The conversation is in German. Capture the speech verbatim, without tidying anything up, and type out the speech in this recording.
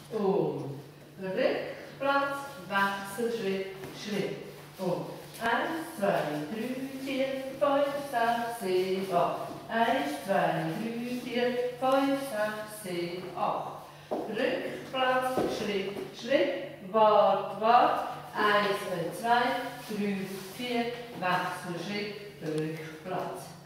Und Rückplatz, Wechselschritt, Schritt. Und eins, zwei, drei, vier, fünf, sechs, sieben, acht. eins, zwei, drei, vier, fünf, sechs, sieben, acht. Rückplatz, Schritt, Schritt, Wart, Wart. eins, zwei, drei, vier, Wechselschritt, Rückplatz.